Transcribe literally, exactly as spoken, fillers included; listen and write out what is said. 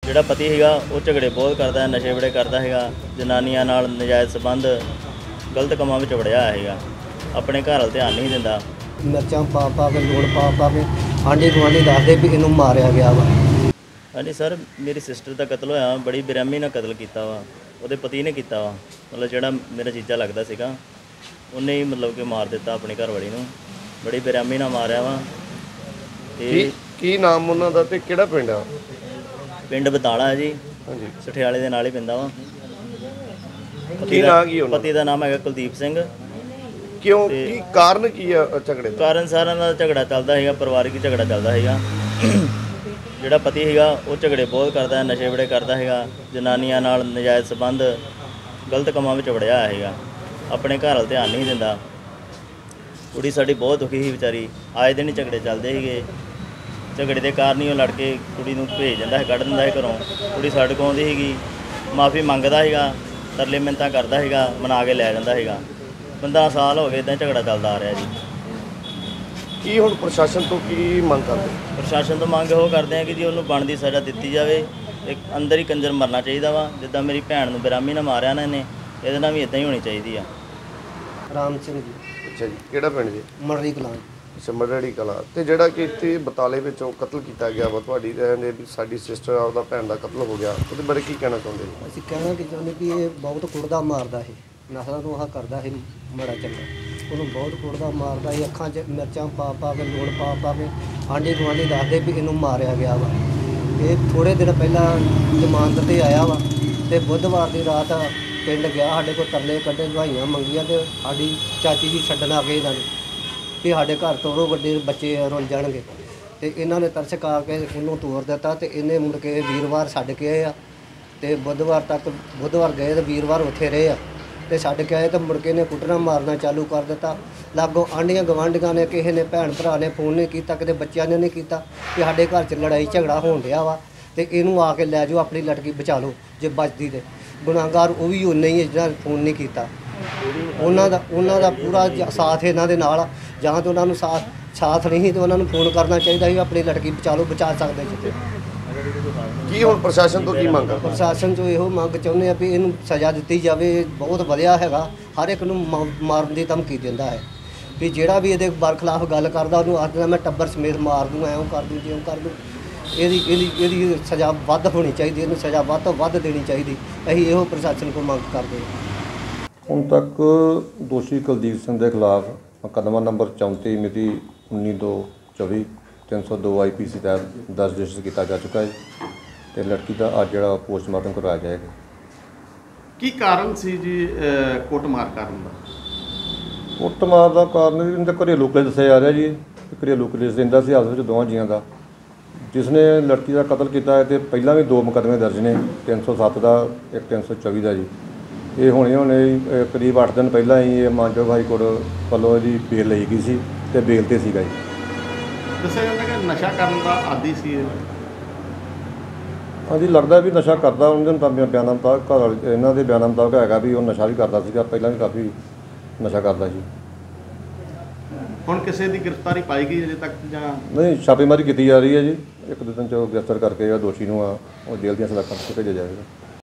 ਜਿਹੜਾ ਪਤੀ ਹੈਗਾ ਉਹ ਝਗੜੇ ਬਹੁਤ ਕਰਦਾ ਹੈ, ਨਸ਼ੇ ਬੜੇ ਕਰਦਾ ਹੈਗਾ, ਜਨਾਨੀਆਂ ਨਾਲ ਨਜਾਇਜ਼ ਸੰਬੰਧ ਗਲਤ ਕੰਮਾਂ ਵਿੱਚ ਵੜਿਆ ਹੋਇਆ ਹੈਗਾ, ਆਪਣੇ ਘਰ ਵੱਲ ਧਿਆਨ ਨਹੀਂ ਦਿੰਦਾ। ਮਿਰਚਾਂ ਪਾ ਪਾ ਕੇ ਲੂਣ ਪਾ ਪਾ ਕੇ ਆਂਢੀ ਗੁਆਂਢੀ ਦੱਸਦੇ ਵੀ ਇਹਨੂੰ ਮਾਰਿਆ ਗਿਆ ਵਾ। ਹਾਂਜੀ ਸਰ, ਮੇਰੀ ਸਿਸਟਰ ਦਾ ਕਤਲ ਹੋਇਆ, ਬੜੀ ਬੇਰਹਿਮੀ ਨਾਲ ਕਤਲ ਕੀਤਾ ਵਾ, ਉਹਦੇ ਪਤੀ ਨੇ ਕੀਤਾ ਵਾ। ਮਤਲਬ ਜਿਹੜਾ ਮੇਰਾ ਜੀਜਾ ਲੱਗਦਾ ਸੀਗਾ ਉਹਨੇ ਹੀ ਮਤਲਬ ਕਿ ਮਾਰ ਦਿੱਤਾ ਆਪਣੀ ਘਰ ਵਾਲੀ ਨੂੰ, ਬੜੀ ਬੇਰਹਿਮੀ ਨਾਲ ਮਾਰਿਆ ਵਾ। ਕੀ ਕੀ ਨਾਮ ਉਹਨਾਂ ਦਾ ਤੇ ਕਿਹੜਾ ਪਿੰਡ ਆ? ਪਿੰਡ ਬਤਾਲਾ ਹੈ ਜੀ, ਹਾਂਜੀ, ਸਠਿਆਲੇ ਦੇ ਨਾਲ ਹੀ ਪੈਂਦਾ ਵਾ। ਕੀ ਨਾਂ ਕੀ ਉਹਨਾਂ ਪਤੀ ਦਾ ਨਾਮ ਹੈਗਾ ਕੁਲਦੀਪ ਸਿੰਘ। ਕਿਉਂ ਕੀ ਕਾਰਨ ਕੀ ਆ ਝਗੜੇ ਦਾ? ਕਾਰਨ ਸਾਰਿਆਂ ਦਾ ਝਗੜਾ ਚੱਲਦਾ ਹੈਗਾ, ਪਰਿਵਾਰਿਕ ਝਗੜਾ ਚੱਲਦਾ ਹੈਗਾ। ਜਿਹੜਾ ਪਤੀ ਹੈਗਾ ਉਹ ਝਗੜੇ ਬਹੁਤ ਕਰਦਾ ਹੈ, ਨਸ਼ੇ ਬੜੇ ਕਰਦਾ ਹੈਗਾ, ਜਨਾਨੀਆਂ ਨਾਲ ਨਜਾਇਜ਼ ਸੰਬੰਧ ਗਲਤ ਕੰਮਾਂ ਵਿੱਚ ਵੜਿਆ ਹੋਇਆ ਹੈਗਾ, ਆਪਣੇ ਘਰ ਵੱਲ ਧਿਆਨ ਨਹੀਂ ਦਿੰਦਾ। ਕੁੜੀ ਸਾਡੀ ਬਹੁਤ ਦੁਖੀ ਸੀ ਵਿਚਾਰੀ, ਆਏ ਦਿਨ ਹੀ ਝਗੜੇ ਚੱਲਦੇ ਸੀਗੇ। ਝਗੜੇ ਦੇ ਕਾਰਨ ਹੀ ਉਹ ਲੜ ਕੇ ਕੁੜੀ ਨੂੰ ਭੇਜ ਦਿੰਦਾ ਹੈ, ਕੱਢ ਦਿੰਦਾ ਹੈ ਘਰੋਂ। ਕੁੜੀ ਸਾਡੇ ਕੋਲ ਆਉਂਦੀ ਸੀਗੀ, ਮਾਫੀ ਮੰਗਦਾ ਸੀਗਾ, ਤਰਲੇ ਮਿੰਨਤਾਂ ਕਰਦਾ ਸੀਗਾ, ਮਨਾ ਕੇ ਲੈ ਜਾਂਦਾ ਸੀਗਾ। ਪੰਦਰਾਂ ਸਾਲ ਹੋ ਗਏ ਇੱਦਾਂ ਝਗੜਾ ਚੱਲਦਾ ਆ ਰਿਹਾ ਜੀ। ਕੀ ਹੁਣ ਪ੍ਰਸ਼ਾਸਨ ਤੋਂ ਕੀ ਮੰਗ ਕਰਦੇ? ਪ੍ਰਸ਼ਾਸਨ ਤੋਂ ਮੰਗ ਉਹ ਕਰਦੇ ਆ ਕਿ ਜੀ ਉਹਨੂੰ ਬਣਦੀ ਸਜ਼ਾ ਦਿੱਤੀ ਜਾਵੇ। ਇੱਕ ਅੰਦਰ ਹੀ ਕੰਜਰ ਮਰਨਾ ਚਾਹੀਦਾ ਵਾ, ਜਿੱਦਾਂ ਮੇਰੀ ਭੈਣ ਨੂੰ ਬੇਰਾਮੀ ਨਾਲ ਮਾਰਿਆ ਨਾ ਇਹਨੇ, ਇਹਦੇ ਨਾਲ ਵੀ ਇਦਾਂ ਹੀ ਹੋਣੀ ਚਾਹੀਦੀ ਆ। ਰਾਮ ਸਿੰਘ ਜੀ, ਅੱਛਾ ਜੀ, ਕਿਹੜਾ ਪਿੰਡ ਜੀ? ਮਰਰੀ ਕਲਾਂ। ਅੱਛਾ, ਮਰੜੀ ਕਲਾਂ। ਤੇ ਜਿਹੜਾ ਕਿ ਇੱਥੇ ਬਤਾਲੇ ਵਿੱਚੋਂ ਕਤਲ ਕੀਤਾ ਗਿਆ ਵਾ, ਤੁਹਾਡੀ ਕਹਿੰਦੇ ਵੀ ਸਾਡੀ ਸਿਸਟਰ ਆ ਉਹਦਾ ਭੈਣ ਦਾ ਕਤਲ ਹੋ ਗਿਆ, ਉਹਦੇ ਬਾਰੇ ਕੀ ਕਹਿਣਾ ਚਾਹੁੰਦੇ ਜੀ? ਅਸੀਂ ਕਹਿਣਾ ਕਿ ਚਾਹੁੰਦੇ ਵੀ ਇਹ ਬਹੁਤ ਕੁੜਦਾ ਮਾਰਦਾ ਸੀ, ਨਸਲਾਂ ਨੂੰ ਆਹ ਕਰਦਾ ਸੀ ਮਾੜਾ ਚੰਗਾ, ਉਹਨੂੰ ਬਹੁਤ ਕੁੜਦਾ ਮਾਰਦਾ ਸੀ। ਅੱਖਾਂ 'ਚ ਮਿਰਚਾਂ ਪਾ ਪਾ ਕੇ ਲੂਣ ਪਾ ਪਾ ਕੇ ਆਂਢੀ ਗੁਆਂਢੀ ਦੱਸਦੇ ਵੀ ਇਹਨੂੰ ਮਾਰਿਆ ਗਿਆ ਵਾ। ਇਹ ਥੋੜ੍ਹੇ ਦਿਨ ਪਹਿਲਾਂ ਜ਼ਮਾਨਤ 'ਤੇ ਆਇਆ ਵਾ ਅਤੇ ਬੁੱਧਵਾਰ ਦੀ ਰਾਤ ਪਿੰਡ ਗਿਆ, ਸਾਡੇ ਕੋਲ ਤਰਲੇ ਕੱਢੇ, ਦਵਾਈਆਂ ਮੰਗੀਆਂ ਅਤੇ ਸਾਡੀ ਚਾਚੀ ਜੀ ਛੱਡਣ ਆ ਗਏ ਇਹਨਾਂ ਨੂੰ ਕਿ ਸਾਡੇ ਘਰ ਤੋਰੋ, ਵੱਡੇ ਬੱਚੇ ਰੁੱਲ ਜਾਣਗੇ। ਅਤੇ ਇਹਨਾਂ ਨੇ ਤਰਸ ਖਾ ਕੇ ਉਹਨੂੰ ਤੋਰ ਦਿੱਤਾ ਅਤੇ ਇਹਨੇ ਮੁੜ ਕੇ ਵੀਰਵਾਰ ਛੱਡ ਕੇ ਆਏ ਆ ਅਤੇ ਬੁੱਧਵਾਰ ਤੱਕ ਬੁੱਧਵਾਰ ਗਏ ਅਤੇ ਵੀਰਵਾਰ ਉੱਥੇ ਰਹੇ ਆ ਅਤੇ ਛੱਡ ਕੇ ਆਏ ਤਾਂ ਮੁੜ ਕੇ ਇਹਨੇ ਕੁੱਟਣਾ ਮਾਰਨਾ ਚਾਲੂ ਕਰ ਦਿੱਤਾ। ਲਾਗੋਂ ਆਂਢੀਆਂ ਗਵਾਂਢੀਆਂ ਨੇ, ਕਿਸੇ ਨੇ ਭੈਣ ਭਰਾ ਨੇ ਫੋਨ ਨਹੀਂ ਕੀਤਾ, ਕਿਤੇ ਬੱਚਿਆਂ ਨੇ ਨਹੀਂ ਕੀਤਾ ਕਿ ਸਾਡੇ ਘਰ 'ਚ ਲੜਾਈ ਝਗੜਾ ਹੋਣ ਡਿਆ ਵਾ ਅਤੇ ਇਹਨੂੰ ਆ ਕੇ ਲੈ ਜਾਓ, ਆਪਣੀ ਲੜਕੀ ਬਚਾ ਲਓ ਜੇ ਬਚਦੀ। ਤੇ ਗੁਨਾਹਗਾਰ ਉਹ ਵੀ ਉਨੇ ਹੀ ਜਿਹਨਾਂ ਫੋਨ ਨਹੀਂ ਕੀਤਾ। ਉਹਨਾਂ ਦਾ ਉਹਨਾਂ ਦਾ ਪੂਰਾ ਸਾਥ ਇਹਨਾਂ ਦੇ ਨਾਲ, ਜਾਂ ਤਾਂ ਉਹਨਾਂ ਨੂੰ ਸਾਥ ਸਾਥ ਨਹੀਂ ਤਾਂ ਉਹਨਾਂ ਨੂੰ ਫੋਨ ਕਰਨਾ ਚਾਹੀਦਾ ਸੀ, ਆਪਣੀ ਲੜਕੀ ਬਚਾ ਲਓ, ਬਚਾ ਸਕਦੇ ਜਿੱਥੇ। ਕੀ ਹੁਣ ਪ੍ਰਸ਼ਾਸਨ ਤੋਂ ਕੀ ਮੰਗ ਕਰਦੇ? ਪ੍ਰਸ਼ਾਸਨ ਤੋਂ ਇਹੋ ਮੰਗ ਚਾਹੁੰਦੇ ਆ ਵੀ ਇਹਨੂੰ ਸਜ਼ਾ ਦਿੱਤੀ ਜਾਵੇ। ਬਹੁਤ ਵਧੀਆ ਹੈਗਾ, ਹਰ ਇੱਕ ਨੂੰ ਮਾਰਨ ਦੀ ਧਮਕੀ ਦਿੰਦਾ ਹੈ ਵੀ ਜਿਹੜਾ ਵੀ ਇਹਦੇ ਬਰਖਲਾਫ ਗੱਲ ਕਰਦਾ ਉਹਨੂੰ ਆਖਦਾ ਮੈਂ ਟੱਬਰ ਸਮੇਤ ਮਾਰ ਦੂੰ, ਐਂ ਕਰ ਦੂੰ, ਜਿਉਂ ਕਰ ਦੂੰ। ਇਹਦੀ ਇਹਦੀ ਇਹਦੀ ਸਜ਼ਾ ਵੱਧ ਹੋਣੀ ਚਾਹੀਦੀ, ਇਹਨੂੰ ਸਜ਼ਾ ਵੱਧ ਤੋਂ ਵੱਧ ਦੇਣੀ ਚਾਹੀਦੀ। ਅਸੀਂ ਇਹੋ ਪ੍ਰਸ਼ਾਸਨ ਕੋਲ ਮੰਗ ਕਰਦੇ ਹਾਂ। ਹੁਣ ਤੱਕ ਦੋਸ਼ੀ ਕੁਲਦੀਪ ਸਿੰਘ ਦੇ ਖਿਲਾਫ ਮੁਕੱਦਮਾ ਨੰਬਰ ਚੌਂਤੀ ਮਿਤੀ ਉੱਨੀ ਦੋ ਚੌਵੀ ਤਿੰਨ ਸੌ ਦੋ ਆਈ ਪੀ ਸੀ ਤਹਿਤ ਦਰਜ ਰਜਿਸਟਰ ਕੀਤਾ ਜਾ ਚੁੱਕਾ ਹੈ ਅਤੇ ਲੜਕੀ ਦਾ ਅੱਜ ਜਿਹੜਾ ਪੋਸਟਮਾਰਟਮ ਕਰਵਾਇਆ ਜਾਏਗਾ। ਕੀ ਕਾਰਨ ਸੀ ਜੀ ਕੁੱਟਮਾਰ ਕਰਨ ਦਾ? ਕੁੱਟਮਾਰ ਦਾ ਕਾਰਨ ਵੀ ਇਹਦੇ ਘਰੇਲੂ ਕਲੇਸ਼ ਦੱਸਿਆ ਜਾ ਰਿਹਾ ਜੀ। ਘਰੇਲੂ ਕਲੇਸ਼ ਰਹਿੰਦਾ ਸੀ ਆਪਸ ਵਿੱਚ ਦੋਵਾਂ ਜੀਆਂ ਦਾ, ਜਿਸ ਨੇ ਲੜਕੀ ਦਾ ਕਤਲ ਕੀਤਾ ਹੈ। ਅਤੇ ਪਹਿਲਾਂ ਵੀ ਦੋ ਮੁਕੱਦਮੇ ਦਰਜ ਨੇ, ਤਿੰਨ ਸੌ ਸੱਤ ਦਾ, ਇੱਕ ਤਿੰਨ ਸੌ ਚੌਵੀ ਦਾ ਜੀ। ਇਹ ਹੁਣੇ ਹੁਣੇ ਕਰੀਬ ਅੱਠ ਦਿਨ ਪਹਿਲਾਂ ਹੀ ਇਹ ਮਾਨਯੋਗ ਹਾਈ ਕੋਰਟ ਵੱਲੋਂ ਇਹਦੀ ਬੇਲ ਲਈ ਗਈ ਸੀ ਅਤੇ ਬੇਲ 'ਤੇ ਸੀਗਾ ਜੀ। ਦੱਸਿਆ ਜਾਂਦਾ ਕਿ ਨਸ਼ਾ ਕਰਨ ਦਾ ਆਦੀ ਸੀ ਇਹ। ਹਾਂਜੀ, ਲੱਗਦਾ ਵੀ ਨਸ਼ਾ ਕਰਦਾ। ਉਹਨਾਂ ਦੇ ਮੁਤਾਬਿਕ ਬਿਆਨਾਂ ਮੁਤਾਬਕ ਘਰ ਵਾਲੇ ਇਹਨਾਂ ਦੇ ਬਿਆਨਾਂ ਮੁਤਾਬਕ ਹੈਗਾ ਵੀ ਉਹ ਨਸ਼ਾ ਵੀ ਕਰਦਾ ਸੀਗਾ, ਪਹਿਲਾਂ ਵੀ ਕਾਫੀ ਨਸ਼ਾ ਕਰਦਾ ਸੀ। ਹੁਣ ਕਿਸੇ ਦੀ ਗ੍ਰਿਫਤਾਰੀ ਪਾਈ ਗਈ ਅਜੇ ਤੱਕ ਜਾਂ ਨਹੀਂ? ਛਾਪੇਮਾਰੀ ਕੀਤੀ ਜਾ ਰਹੀ ਹੈ ਜੀ। ਇੱਕ ਦੋ ਦਿਨ 'ਚ ਗ੍ਰਿਫਤਾਰ ਕਰਕੇ ਜਿਹੜਾ ਦੋਸ਼ੀ ਨੂੰ ਆ ਉਹ ਜੇਲ੍ਹ ਦੀਆਂ ਸਲਾਖਾਂ 'ਚ ਭੇਜਿਆ ਜਾਵੇਗਾ।